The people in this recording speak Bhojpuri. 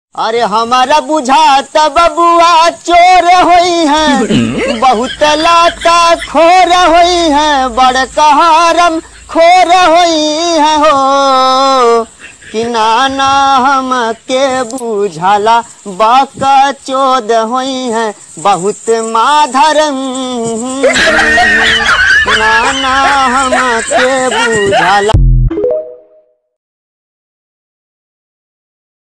अरे हमारा बुझात बबुआ चोर होई है, बहुत लाता खोर होई है, बड़ कहरम खोर होई है हो कि नाना हम के बुझाला बाका चोद होई है, बहुत माधरम नाना हम के बुझाला।